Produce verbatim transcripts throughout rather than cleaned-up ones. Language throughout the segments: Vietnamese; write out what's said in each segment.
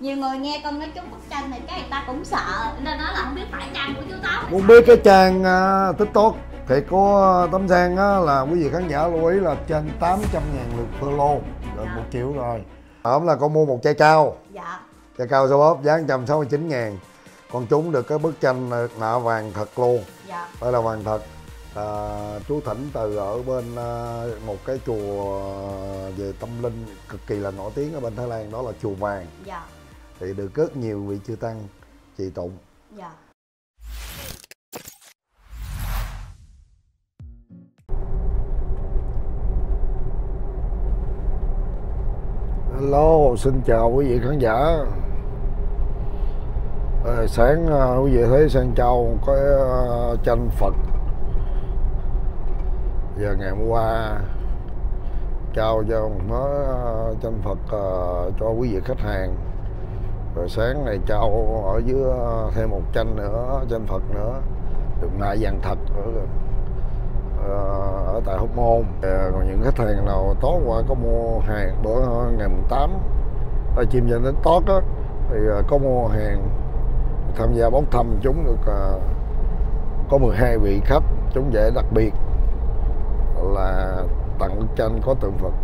Nhiều người nghe con nói trúng bức tranh này cái người ta cũng sợ nên nói là không biết phải trang của chú Tấm. Muốn biết cái trang uh, TikTok thiệt của Tấm Sang á là quý vị khán giả lưu ý là trên tám trăm ngàn lượt follow, gần một triệu rồi. Hôm là con mua một chai cao. Dạ. Chai cao số bóp giá một trăm sáu mươi chín ngàn. Con trúng được cái bức tranh nạ vàng thật luôn. Dạ. Đây là vàng thật. À, chú thỉnh từ ở bên uh, một cái chùa về tâm linh cực kỳ là nổi tiếng ở bên Thái Lan, đó là chùa Vàng. Dạ. Thì được rất nhiều vị chư tăng trì tụng. Dạ. Hello, xin chào quý vị khán giả. À, sáng uh, quý vị thấy Sang Châu có uh, tranh Phật. Giờ ngày hôm qua trao cho một mớ uh, tranh Phật uh, cho quý vị khách hàng. Rồi sáng này trao ở dưới uh, thêm một tranh nữa, tranh Phật nữa, được nạ vàng thật ở, uh, ở tại Hóc Môn. Uh, còn những khách hàng nào tối qua có mua hàng bữa ngày mùng tám ta chim trên đến tót á, thì uh, có mua hàng tham gia bốc thăm chúng được uh, có mười hai vị khách chúng giải đặc biệt là tặng bức tranh có tượng Phật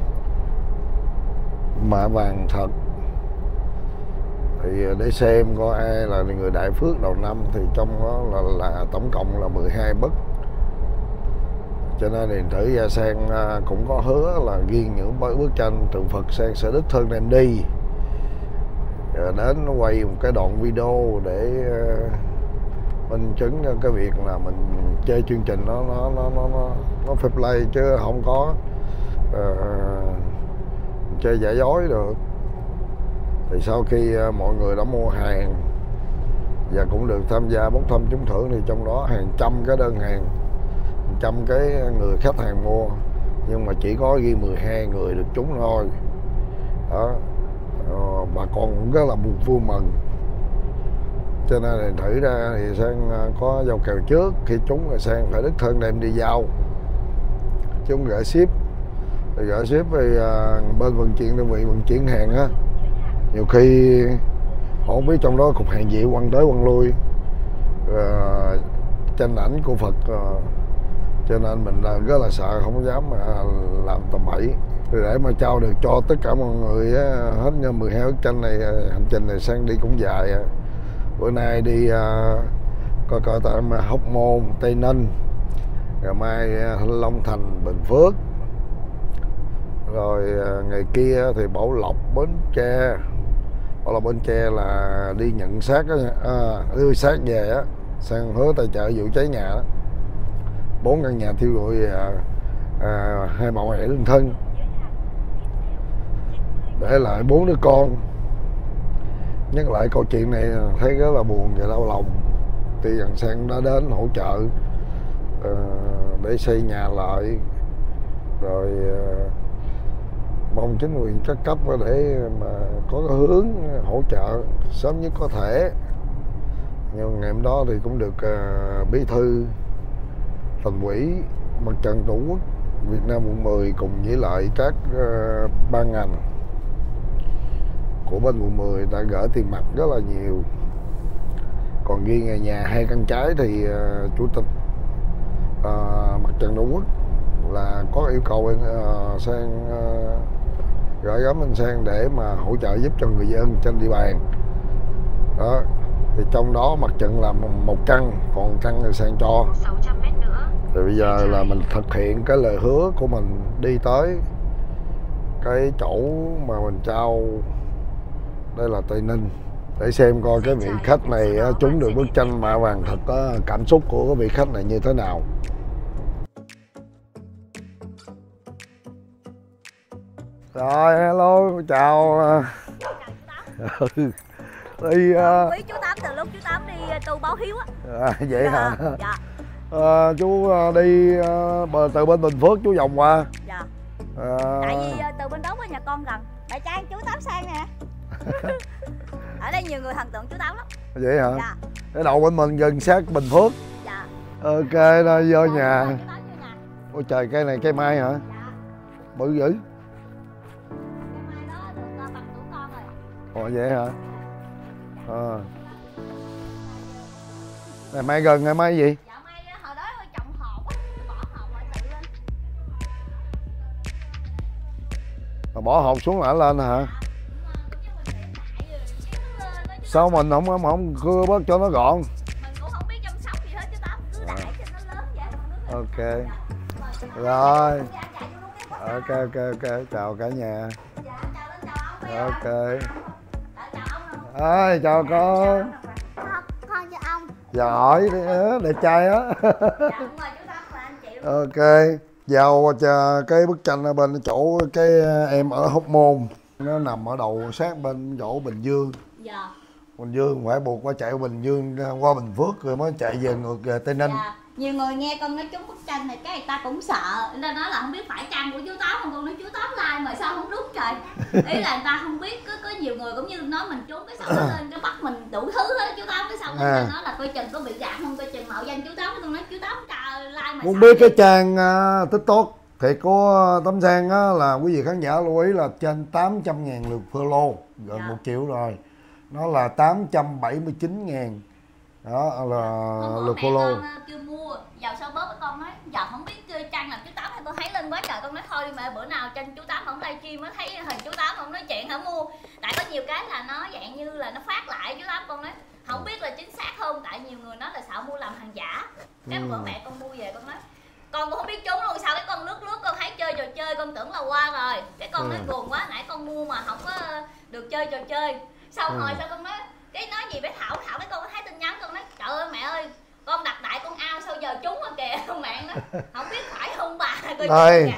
mạ vàng thật. Thì để xem có ai là người đại phước đầu năm thì trong đó là, là tổng cộng là mười hai bức. Cho nên điện tử Gia Sang cũng có hứa là ghi những bức tranh tượng Phật Sang sẽ đích thân đem đi đến quay một cái đoạn video để minh chứng cho cái việc là mình chơi chương trình nó nó nó nó nó, nó fair play chứ không có uh, chơi giả dối được. Thì sau khi uh, mọi người đã mua hàng và cũng được tham gia bốc thăm trúng thưởng thì trong đó hàng trăm cái đơn hàng, trăm cái người khách hàng mua nhưng mà chỉ có ghi mười hai người được trúng thôi đó. Uh, bà con cũng rất là buồn vui mừng. Cho nên là thử ra thì Sang có giao kèo trước, khi trúng rồi Sang phải đích thân đem đi giao, chứ không gửi ship. Thì gửi ship thì à, bên vận chuyển đơn vị vận chuyển hàng á, nhiều khi họ không biết trong đó cục hàng gì quăng tới quăng lui, à, tranh ảnh của Phật, à, cho nên mình là rất là sợ, không dám mà làm tầm bậy. Để mà trao được cho tất cả mọi người á, hết như mười hai bức tranh này, hành trình này Sang đi cũng dài. Bữa nay đi uh, coi coi tại Hóc Môn, Tây Ninh, ngày mai uh, Long Thành, Bình Phước, rồi uh, ngày kia thì Bảo Lộc, Bến Tre. Bảo Lộc, Bến Tre là đi nhận xác á, à, đưa xác về á, Sang hứa tài trợ vụ cháy nhà đó, bốn căn nhà thiêu rụi, uh, uh, hai bà mẹ đơn thân, để lại bốn đứa con. Nhắc lại câu chuyện này thấy rất là buồn và đau lòng. Thì thằng Sang đã đến hỗ trợ uh, để xây nhà lại, rồi uh, mong chính quyền các cấp để mà có cái hướng hỗ trợ sớm nhất có thể. Nhưng ngày hôm đó thì cũng được uh, bí thư Thành ủy Mặt trận Tổ quốc Việt Nam quận mười cùng với lại các uh, ban ngành của bên quận mười đã gửi tiền mặt rất là nhiều. Còn riêng nhà, nhà hai căn trái thì uh, chủ tịch uh, Mặt trận Tổ quốc là có yêu cầu bên uh, Sang uh, gửi gắm bên Sang để mà hỗ trợ giúp cho người dân trên địa bàn đó. Thì trong đó Mặt trận là một căn, còn căn thì Sang cho. Thì bây giờ là mình thực hiện cái lời hứa của mình, đi tới cái chỗ mà mình trao. Đây là Tây Ninh, để xem coi cái vị khách này trúng được bức tranh mạ vàng thật đó, cảm xúc của cái vị khách này như thế nào. Rồi, hello, chào. Đi uh... quý chú Tám từ lúc chú Tám đi tu báo hiếu á. À, vậy dạ, hả? Dạ. À, chú đi uh, từ bên Bình Phước chú vòng qua. Dạ. À... Tại vì uh, từ bên đó với nhà con gần. Đại Trang chú Tám Sang nè. Ở đây nhiều người thần tượng chú Tám lắm. Vậy hả? Dạ. Cái đầu bên mình gần sát Bình Phước. Dạ. Ok, nó vô dạ, nhà. nhà. Ôi trời, cây này cây mai hả? Dạ. Bự dữ. Cây mai đó được uh, bằng tuổi con rồi. Ồ vậy hả? À. Ngày mai gần ngày mai gì? Dạ mai hồi đó trồng hột á, bỏ hột lại tự lên. Mà bỏ hột xuống lại lên hả? Sao mình không không, không cưa bớt cho nó gọn? Mình cũng không biết chăm sóc gì hết chứ Tám, cứ đẩy cho nó lớn vậy. Ok. Rồi. Ok ok ok, chào cả nhà. Ok. Ơi chào con. Con cho ông. Giỏi đẹp trai á. Ok. Vào cái bức tranh ở bên chỗ cái em ở Hóc Môn, nó nằm ở đầu sát bên chỗ Bình Dương. Dạ. Bình Dương phải buộc qua chạy Bình Dương qua Bình Phước rồi mới chạy về ngược về Tây Ninh. Dạ. Nhiều người nghe con nói trúng bức tranh này cái người ta cũng sợ, nên nói là không biết phải chăng của chú Tám không, con nói chú Tám like mà sao không đúng trời. Ý là người ta không biết, có có nhiều người cũng như nói mình trúng cái xong nó lên cái bắt mình đủ thứ hết chú Tám, cái xong người ta nói là coi chừng có bị gạt không, coi chừng mạo danh chú Tám, con nói chú Tám trời like mà. Muốn biết cái trang uh, TikTok thiệt của Tấm Sang á là quý vị khán giả lưu ý là trên tám trăm ngàn lượt follow, gần dạ. một triệu rồi. Nó là tám trăm bảy mươi chín ngàn. Đó là dạ. lượt follow. Con kêu mua vào sau bớt với con nói giờ không biết trang làm chú Tám hay con thấy lên quá trời, con nói thôi đi mẹ, bữa nào trên chú Tám không livestream mới thấy hình chú Tám không nói chuyện hả mua. Tại có nhiều cái là nó dạng như là nó phát lại chú Tám, con nói không biết là chính xác không, tại nhiều người nói là sợ mua làm hàng giả. Cái ừ. bữa mẹ con mua về con nói con cũng không biết trúng luôn, sao cái con lướt lướt con thấy chơi trò chơi con tưởng là qua rồi, cái con ừ. nói buồn quá nãy con mua mà không có được chơi trò chơi. Xong ừ. rồi sao con nói cái nói gì với Thảo, Thảo cái con thấy tin nhắn con nói trời ơi mẹ ơi con đặt đại con ao sao giờ trúng rồi kìa. Mẹ nó không biết phải không bà. Đây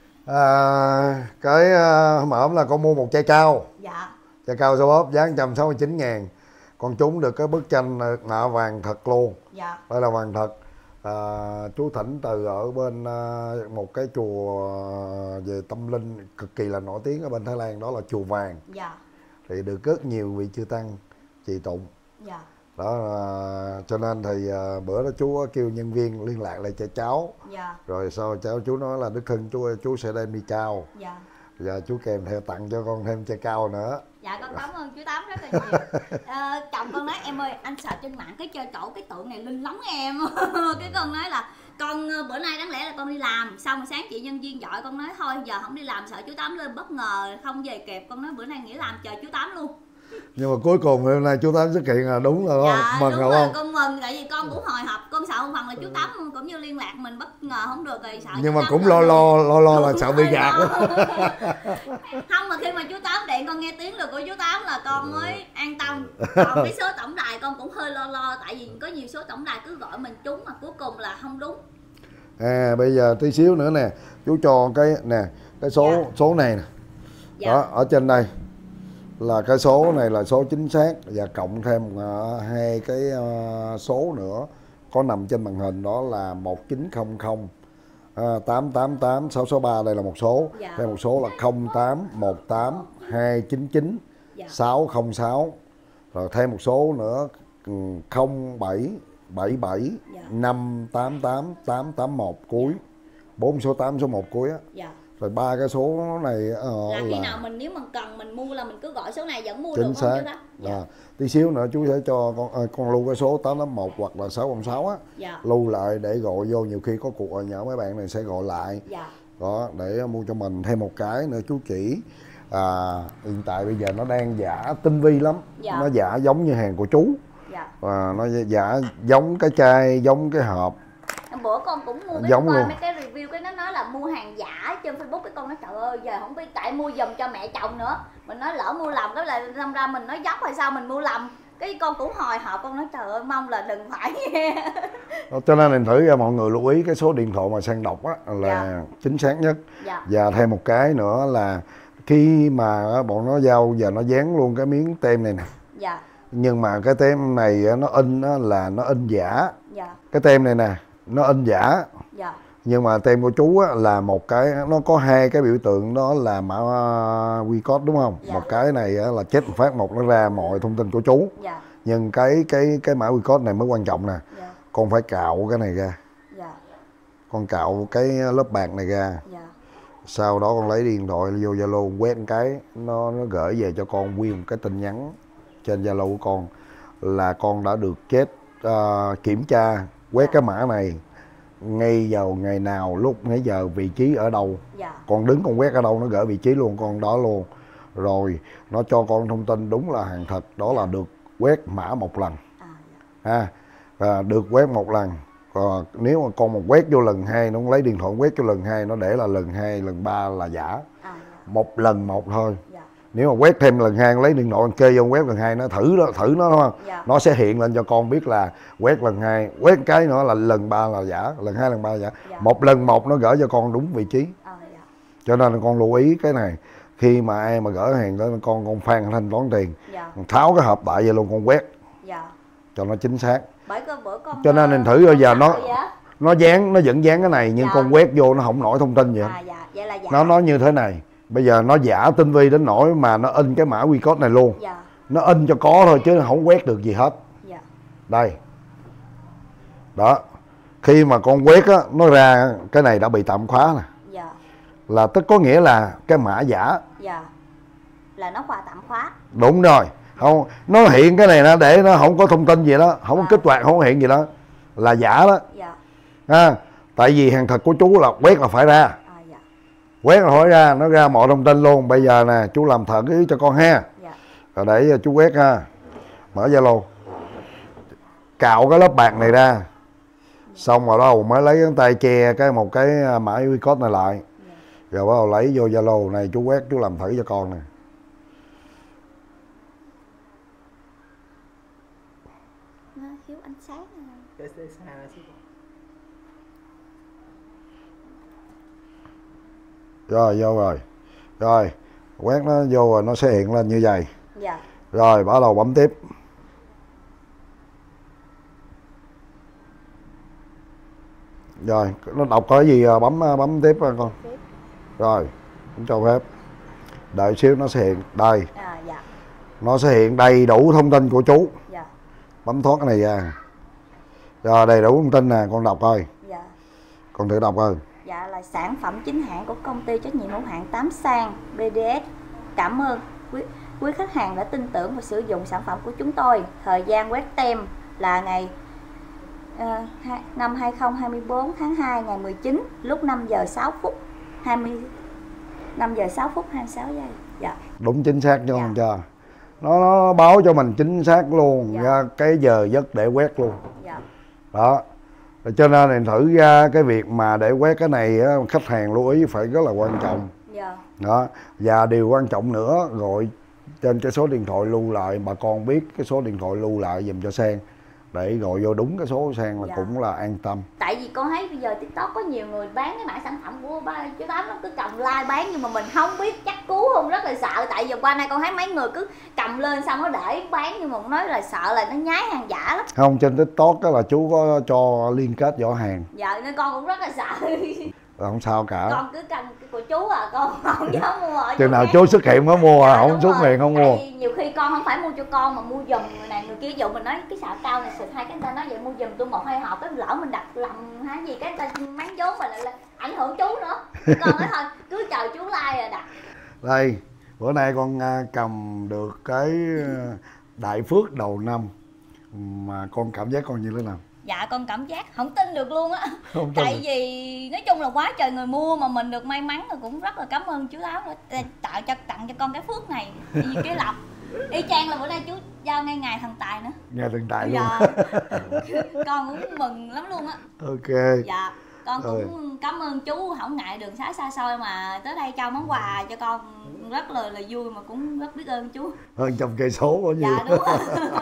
à, cái hôm uh, là con mua một chai cao. Dạ. Chai cao số bóp giá một trăm sáu mươi chín ngàn. Con trúng được cái bức tranh nạ vàng thật luôn. Dạ. Đây là vàng thật. À, chú thỉnh từ ở bên uh, một cái chùa về tâm linh cực kỳ là nổi tiếng ở bên Thái Lan, đó là chùa Vàng. Dạ. Thì được rất nhiều vị chư tăng trì tụng. Dạ. Đó uh, cho nên thì uh, bữa đó chú kêu nhân viên liên lạc lại cho cháu. Dạ. Rồi sau cháu chú nói là Đức Hưng chú chú sẽ đem đi trao. Dạ. Và chú kèm theo tặng cho con thêm chai cao nữa. Dạ con cảm ơn chú Tám rất là nhiều. À, chồng con nói em ơi anh sợ trên mạng cái chơi chỗ cái tượng này linh lắm em. Cái con nói là con bữa nay đáng lẽ là con đi làm, xong rồi sáng chị nhân viên gọi con nói thôi giờ không đi làm sợ chú Tám lên bất ngờ không về kịp, con nói bữa nay nghỉ làm chờ chú Tám luôn. Nhưng mà cuối cùng hôm nay chú Tám xuất hiện là đúng rồi dạ, không? Mừng đúng rồi không? Con mừng tại vì con cũng hồi hộp, con sợ một phần là chú Tám cũng như liên lạc mình bất ngờ không được rồi sợ. Nhưng mà cũng lo lo lo lo là sợ bị gạt. Không mà khi mà chú Tám điện con nghe tiếng được của chú Tám là con mới an tâm. Còn cái số tổng đài con cũng hơi lo lo, tại vì có nhiều số tổng đài cứ gọi mình trúng mà cuối cùng là không đúng. À bây giờ tí xíu nữa nè, chú cho cái nè cái số dạ. số này nè. Dạ. Đó ở trên đây là cái số này là số chính xác và cộng thêm uh, hai cái uh, số nữa có nằm trên màn hình, đó là một chín không không uh, tám tám tám sáu sáu ba, đây là một số. Dạ. Thêm một số là không tám một tám hai chín chín sáu không sáu, rồi thêm một số nữa không bảy bảy bảy năm tám tám tám tám một cuối, bốn số tám số một cuối á. Dạ. Rồi ba cái số này uh, là khi là... nào mình nếu mình cần mình mua là mình cứ gọi số này vẫn mua chính được xác. Không chứ đó? Dạ. À, tí xíu nữa chú sẽ cho con à, con lưu cái số tám tám một hoặc là sáu không sáu á. Dạ. Lưu lại để gọi vô, nhiều khi có cuộc gọi nhỡ mấy bạn này sẽ gọi lại. Dạ. Đó để mua cho mình thêm một cái nữa chú chỉ. À, hiện tại bây giờ nó đang giả tinh vi lắm. Dạ. Nó giả giống như hàng của chú. Dạ. Và nó giả giống cái chai, giống cái hộp. Bữa con cũng mua cái giống coi luôn. Mấy cái review cái nó nói là mua hàng giả trên Facebook, cái con nói trời ơi giờ không biết, tại mua giùm cho mẹ chồng nữa, mình nói lỡ mua lầm cái là đâm ra mình nói dốc hay sao mình mua lầm, cái con cũng hồi hộp, con nói trời ơi mong là đừng phải nghe. Cho nên mình thử ra mọi người lưu ý cái số điện thoại mà Sang đọc á là dạ. chính xác nhất. Dạ. Và thêm một cái nữa là khi mà bọn nó giao giờ nó dán luôn cái miếng tem này nè. Dạ. Nhưng mà cái tem này nó in là nó in giả. Dạ. Cái tem này nè nó in giả. Dạ. Nhưng mà tem của chú á, là một cái, nó có hai cái biểu tượng, đó là mã quy code đúng không? Dạ. Một cái này á, là chết một phát một nó ra mọi thông tin của chú. Dạ. Nhưng cái cái cái mã quy code này mới quan trọng nè. Dạ. Con phải cạo cái này ra. Dạ. Con cạo cái lớp bạc này ra. Dạ. Sau đó con lấy điện thoại vô Zalo quét một cái, nó nó gửi về cho con nguyên một cái tin nhắn trên Zalo của con là con đã được chết uh, kiểm tra quét cái mã này ngay vào ngày nào, lúc mấy giờ, vị trí ở đâu. Dạ. Con đứng con quét ở đâu nó gửi vị trí luôn con đó luôn. Rồi nó cho con thông tin đúng là hàng thật, đó là được quét mã một lần. À, dạ. À, và được quét một lần. Còn nếu mà con mà quét vô lần hai, nó lấy điện thoại quét vô lần hai, nó để là lần hai, lần ba là giả. À, dạ. Một lần một thôi. Dạ. Nếu mà quét thêm lần hai, lấy điện thoại kê vô quét lần hai, nó thử đó, thử nó đúng không? Dạ. Nó sẽ hiện lên cho con biết là quét lần hai, quét cái nữa là lần ba là giả, lần hai lần ba là giả. Dạ. Một lần một nó gửi cho con đúng vị trí. À, dạ. Cho nên là con lưu ý cái này. Khi mà ai mà gửi hàng đó, con con phan thanh toán tiền. Dạ. Tháo cái hộp đại về luôn con quét. Dạ. Cho nó chính xác. Bởi cái bữa con cho nên mình thử bây giờ nó dạ. nó dán, nó vẫn dán cái này nhưng dạ. con quét vô nó không nổi thông tin gì. À, dạ. Vậy là giả. Nó nói như thế này. Bây giờ nó giả tinh vi đến nỗi mà nó in cái mã quy code này luôn. Dạ. Nó in cho có thôi chứ không quét được gì hết. Dạ. Đây. Đó. Khi mà con quét á, nó ra cái này đã bị tạm khóa nè. Dạ. Là tức có nghĩa là cái mã giả. Dạ. Là nó khóa tạm khóa. Đúng rồi. Không, nó hiện cái này nó để nó không có thông tin gì đó, không có kích hoạt, không có hiện gì đó là giả đó. Dạ. À, tại vì hàng thật của chú là quét là phải ra. À, dạ. Quét là phải ra, nó ra mọi thông tin luôn. Bây giờ nè, chú làm thử cái cho con ha. Dạ. Rồi để chú quét ha. Mở Zalo. Cạo cái lớp bạc này ra. Xong rồi đó mới lấy cái tay che cái một cái mã quy code này lại. Dạ. Rồi bắt đầu lấy vô Zalo này chú quét, chú làm thử cho con nè. Thiếu ánh sáng rồi vô rồi rồi quét nó vô rồi nó sẽ hiện lên như vậy. Dạ. Rồi bắt đầu bấm tiếp. Rồi nó đọc có gì bấm bấm tiếp con. Tiếp. Rồi cũng cho phép đợi xíu nó sẽ hiện đây. À, dạ. Nó sẽ hiện đầy đủ thông tin của chú. Dạ. Bấm thoát cái này ra. Rồi đầy đủ thông tin nè, con đọc coi. Dạ. Con thử đọc coi. Dạ là sản phẩm chính hãng của công ty trách nhiệm hữu hạn Tám Sang bê đê ét. Cảm ơn quý, quý khách hàng đã tin tưởng và sử dụng sản phẩm của chúng tôi. Thời gian quét tem là ngày uh, năm hai không hai tư tháng hai ngày mười chín lúc năm giờ sáu phút hai mươi năm giờ sáu phút hai mươi sáu giây. Dạ. Đúng chính xác cho dạ. Không cho. Nó, nó báo cho mình chính xác luôn. Dạ. Ra cái giờ giấc để quét luôn. Dạ. Đó. Cho nên mình thử ra cái việc mà để quét cái này á, khách hàng lưu ý phải rất là quan trọng. Dạ. Đó. Và điều quan trọng nữa, gọi trên cái số điện thoại lưu lại, bà con biết cái số điện thoại lưu lại dùm cho Sang để gọi vô đúng cái số Sang là dạ. cũng là an tâm. Tại vì con thấy bây giờ TikTok có nhiều người bán cái mã sản phẩm của ba chú Tám, nó cứ cầm like bán nhưng mà mình không biết chắc cú không, rất là sợ. Tại vì qua nay con thấy mấy người cứ cầm lên xong nó để bán nhưng mà nói là sợ là nó nhái hàng giả lắm. Không, trên TikTok đó là chú có cho liên kết giỏ hàng. Dạ nên con cũng rất là sợ. Không sao cả. Con cứ cần của chú à, con không dám mua. Chừng nào chú xuất hiện mới mua, dạ, không xuất hiện không mua. Nhiều khi con không phải mua cho con mà mua giùm người này người kia. Dụ mình nói cái xạo cao này xịt hai cái, người ta nói vậy mua giùm tôi một hai hộp, cái lỡ mình đặt lầm hay gì cái người ta mắng vốn mà lại là ảnh hưởng chú nữa. Con nói thôi cứ chờ chú like rồi đặt. Đây bữa nay con cầm được cái đại phước đầu năm mà con cảm giác con như thế nào? Dạ con cảm giác không tin được luôn á. Tại vì nói chung là quá trời người mua mà mình được may mắn thì cũng rất là cảm ơn chú Tám đã tạo cho tặng cho con cái phước này. Vì cái lộc y chang là bữa nay chú giao ngay ngày thần tài nữa. Ngày thần tài luôn. Dạ. Con cũng mừng lắm luôn á. Ok. Dạ con cũng ừ. cảm ơn chú không ngại đường xá xa xôi mà tới đây cho món quà cho con, rất là là vui mà cũng rất biết ơn chú. Hơn trăm cây số bao nhiêu. Dạ đúng rồi.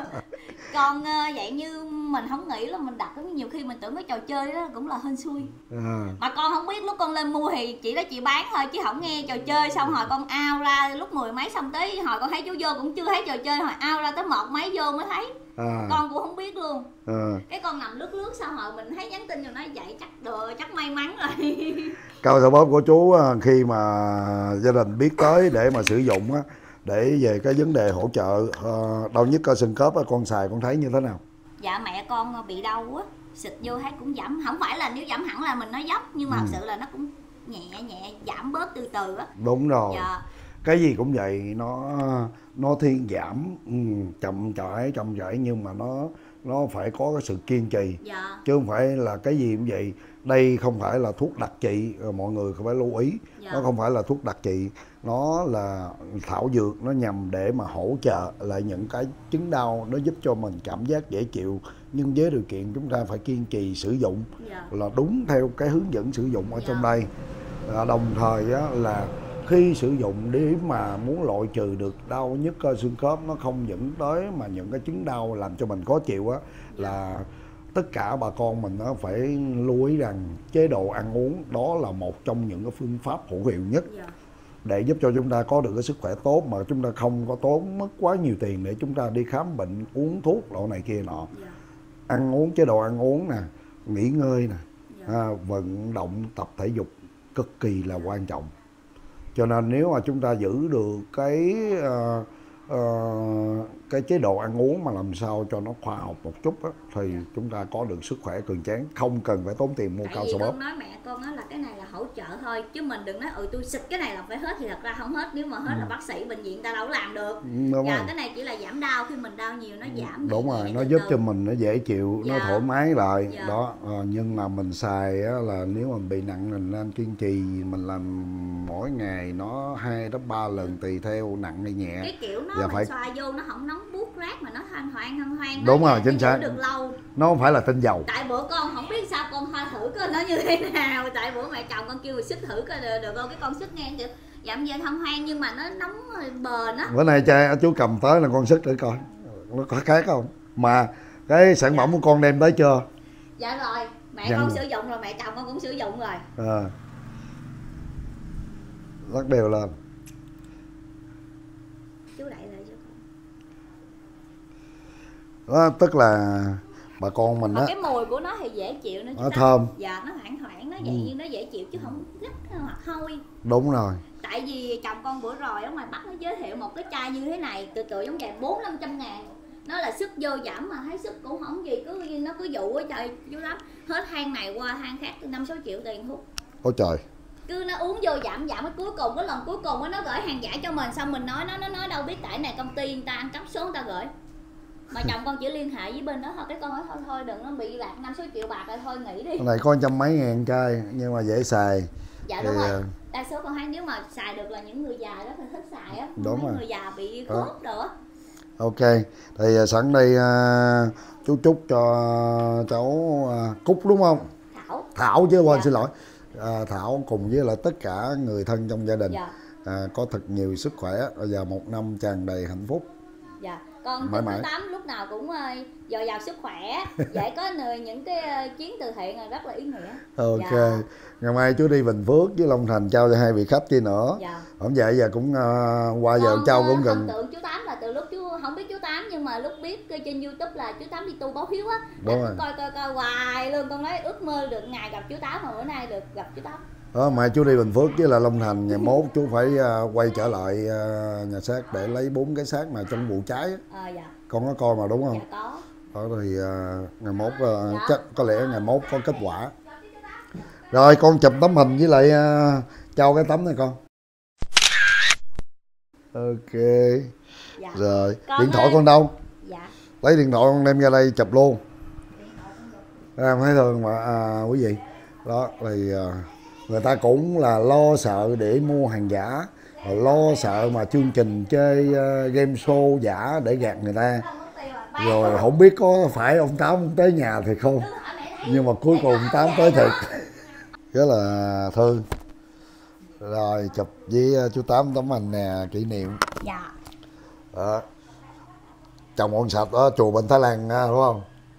Con vậy như mình không nghĩ là mình đặt cái nhiều khi mình tưởng cái trò chơi đó cũng là hên xui. À. Mà con không biết lúc con lên mua thì chỉ đó chị bán thôi chứ không nghe trò chơi. Xong rồi con ao ra lúc mười mấy xong tới hồi con thấy chú vô cũng chưa thấy trò chơi, hồi ao ra tới một mấy vô mới thấy. À. Con cũng không biết luôn. À. Cái con nằm lướt lướt xong rồi mình thấy nhắn tin rồi nói vậy chắc được, chắc may mắn rồi. Câu thợ bóp của chú khi mà gia đình biết tới để mà sử dụng á, để về cái vấn đề hỗ trợ uh, đau nhức cơ xương khớp con xài con thấy như thế nào? Dạ mẹ con bị đau á, xịt vô thấy cũng giảm, không phải là nếu giảm hẳn là mình nói dốc nhưng mà ừ. thật sự là nó cũng nhẹ nhẹ giảm bớt từ từ á. Đúng rồi. Dạ. Cái gì cũng vậy, nó nó thiên giảm, ừ, chậm chậm chậm rãi, nhưng mà nó nó phải có cái sự kiên trì. Dạ. Chứ không phải là cái gì cũng vậy. Đây không phải là thuốc đặc trị, mọi người phải lưu ý. Dạ. Nó không phải là thuốc đặc trị, nó là thảo dược, nó nhằm để mà hỗ trợ lại những cái chứng đau, nó giúp cho mình cảm giác dễ chịu, nhưng với điều kiện chúng ta phải kiên trì sử dụng. Dạ. Là đúng theo cái hướng dẫn sử dụng ở dạ. trong đây. À, đồng thời á, là khi sử dụng để mà muốn loại trừ được đau nhức cơ xương khớp, nó không dẫn tới mà những cái chứng đau làm cho mình khó chịu á, là tất cả bà con mình nó phải lưu ý rằng chế độ ăn uống đó là một trong những cái phương pháp hữu hiệu nhất để giúp cho chúng ta có được cái sức khỏe tốt, mà chúng ta không có tốn mất quá nhiều tiền để chúng ta đi khám bệnh, uống thuốc loại này kia nọ. Ăn uống, chế độ ăn uống nè, nghỉ ngơi nè, à, vận động tập thể dục cực kỳ là quan trọng. Cho nên nếu mà chúng ta giữ được cái uh, uh, cái chế độ ăn uống mà làm sao cho nó khoa học một chút á, thì dạ. chúng ta có được sức khỏe cường tráng, không cần phải tốn tiền mua cao su bóp. Con nói mẹ con nói là cái này là hỗ trợ thôi, chứ mình đừng nói ừ tôi xịt cái này là phải hết, thì thật ra không hết. Nếu mà hết ừ. là bác sĩ bệnh viện ta đâu có làm được. Đúng dạ, rồi. Cái này chỉ là giảm đau, khi mình đau nhiều nó giảm. Đúng nhẹ, rồi, nhẹ nó từ giúp từ. cho mình nó dễ chịu, dạ. nó thoải mái lại. Dạ. Đó, à, nhưng mà mình xài á, là nếu mình bị nặng mình nên kiên trì, mình làm mỗi ngày nó hai đến ba lần tùy theo nặng hay nhẹ. Cái kiểu nó dạ, mình phải... xoa vô nó không nóng buốt rát mà nó thanh hoang thanh hoang. Đúng rồi, chính xác. Được lâu. Nó không phải là tinh dầu. Tại bữa con không biết sao con thoa thử coi nó như thế nào. Tại bữa mẹ chồng con kêu sức thử coi được, được không, cái con sức nghe kìa, giảm dần thanh hoang nhưng mà nó nóng bền á. Bữa nay cha chú cầm tới là con sức để coi nó có khác không. Mà cái sản phẩm dạ. của con đem tới chưa? Dạ rồi, mẹ Dần con rồi. sử dụng rồi, mẹ chồng con cũng sử dụng rồi. À. Lắc đều lên. Chú đẩy lại cho con. Đó, tức là bà con mình á, cái mùi của nó thì dễ chịu nữa, nó thơm. Dạ, nó thoảng thoảng, nó vậy ừ. nó dễ chịu chứ không gắt hoặc hôi. Đúng rồi. Tại vì chồng con bữa rồi ở ngoài Bắc nó giới thiệu một cái chai như thế này, tự tự giống vậy bốn năm trăm ngàn. Nó là sức vô giảm mà thấy sức cũng không gì, cứ nó cứ dụ á trời chú lắm. Hết hang này qua hang khác năm sáu triệu tiền thuốc. Ôi trời. Cứ nó uống vô giảm giảm, cái cuối cùng cái lần cuối cùng nó gửi hàng giả cho mình, xong mình nói nó nó nói đâu biết tại này công ty người ta ăn cắp số người ta gửi. Mà chồng con chỉ liên hệ với bên đó thôi, cái con nói thôi thôi đừng nó bị lạc năm sáu triệu bạc rồi thôi nghỉ đi. Cái này có trăm mấy ngàn chai nhưng mà dễ xài. Dạ đúng thì... rồi. Đa số con thấy nếu mà xài được là những người già rất là thích xài á. Đúng mấy rồi. Người già bị khớp đồ á. Ok, thì sẵn đây chú chúc cho cháu Cúc đúng không? Thảo. Thảo chứ quên dạ. xin lỗi. À, Thảo cùng với lại tất cả người thân trong gia đình dạ. à, có thật nhiều sức khỏe và một năm tràn đầy hạnh phúc. Dạ. Con thứ tám lúc nào cũng uh, dồi dào sức khỏe, dễ có những cái uh, chuyến từ thiện rất là ý nghĩa. Ok. Dạ. Ngày mai chú đi Bình Phước với Long Thành trao cho hai vị khách kia nữa. Dạ. Không vậy giờ cũng uh, qua giờ trao cũng gần. Thần tượng chú Tám là từ lúc chú không biết chú Tám, nhưng mà lúc biết trên YouTube là chú Tám đi tu báo hiếu á, là coi coi coi hoài luôn. Con nói ước mơ được ngày gặp chú Tám, mà bữa nay được gặp chú Tám. Đó, mai chú đi Bình Phước với là Long Thành, ngày mốt chú phải uh, quay trở lại uh, nhà xác để lấy bốn cái xác mà trong vụ cháy á. À, dạ. Con có coi mà đúng không? Dạ có. Đó thì uh, ngày mốt uh, chắc có lẽ ngày mốt có kết quả. Rồi con chụp tấm hình với lại uh, trao cái tấm này con. Ok. Dạ. Rồi con điện thoại ơi. Con đâu? Dạ. Lấy điện thoại con đem ra đây chụp luôn. Em thấy thường mà à, quý vị. Đó thì uh, người ta cũng là lo sợ để mua hàng giả, lo sợ mà chương trình chơi uh, game show giả để gạt người ta. Rồi không biết có phải ông Tám ông tới nhà thì không, nhưng mà cuối cùng ông Tám tới thiệt. Rất là thương. Rồi chụp với chú Tám tấm hình nè, kỷ niệm. Dạ. Đó. Chồng con sạch đó, chùa bên Thái Lan đúng không?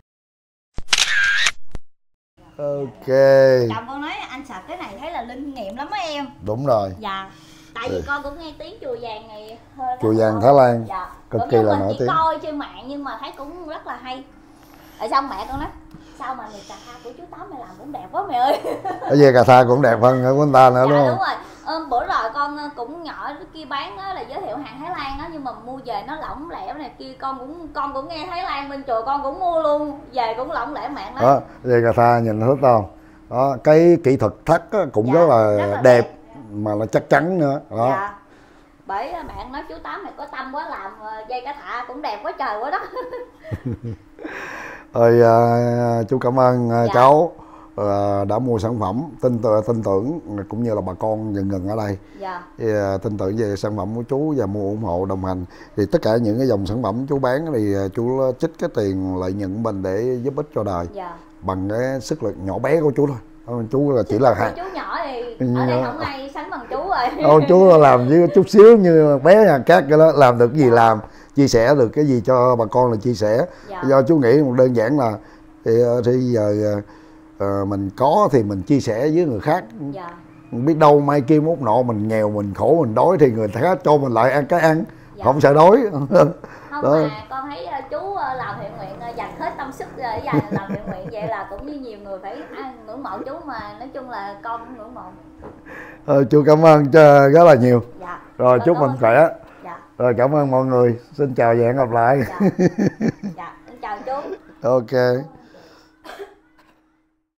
Ok. Chồng con nói anh sạch cái này thấy là linh nghiệm lắm á em. Đúng rồi. Dạ. Tại vì ừ. con cũng nghe tiếng chùa vàng này hơi chùa vàng Thái Lan. Dạ. Cực kỳ là nổi tiếng. Coi trên mạng nhưng mà thấy cũng rất là hay. Rồi xong mẹ con nói sao mà người cà tha của chú Tám mày làm cũng đẹp quá mẹ ơi. Cái gì cà tha cũng đẹp hơn của anh ta nữa. Dạ, đúng không? Đúng rồi. Ừ, bữa rồi con cũng nhỏ kia bán đó là giới thiệu hàng Thái Lan đó, nhưng mà mua về nó lỏng lẻo này kia, con cũng con cũng nghe Thái Lan bên chùa con cũng mua luôn, về cũng lỏng lẻo mạng lắm. Đó, về cà tha nhìn thích không? Đó, cái kỹ thuật thắt á, cũng dạ, rất, là rất là đẹp, đẹp mà nó chắc chắn nữa đó. Dạ. Bởi bạn nói chú Tám này có tâm quá, làm dây cá thả cũng đẹp quá trời quá đó. Rồi à, chú cảm ơn à, Dạ. cháu à, đã mua sản phẩm, tin tin tưởng cũng như là bà con gần gần ở đây. Dạ. Thì, à, tin tưởng về sản phẩm của chú và mua ủng hộ đồng hành. Thì tất cả những cái dòng sản phẩm chú bán thì chú trích cái tiền lợi nhuận mình để giúp ích cho đời. Dạ. Bằng cái sức lực nhỏ bé của chú thôi. Chú là chỉ là chú nhỏ thì ừ, ở đây không ai sánh bằng chú rồi. Ô, chú làm với chút xíu như bé nhà cát cái đó, làm được cái gì làm, chia sẻ được cái gì cho bà con là chia sẻ. Dạ. Do chú nghĩ một đơn giản là thì, thì giờ uh, mình có thì mình chia sẻ với người khác. Dạ. Biết đâu mai kia mốt nọ mình nghèo, mình khổ, mình đói thì người khác cho mình lại ăn cái ăn. Dạ. Không sợ đói. Không đó. Mà con thấy chú làm thiện nguyện dành hết tâm sức để làm thiện nguyện, vậy là cũng như nhiều người phải ngưỡng mộ chú, mà nói chung là con cũng ngưỡng mộ. Ờ, chú cảm ơn rất là nhiều. Dạ. Rồi chúc mình khỏe. Dạ. Rồi cảm ơn mọi người. Xin chào và hẹn gặp lại. Dạ. Dạ. Chào chú. Ok.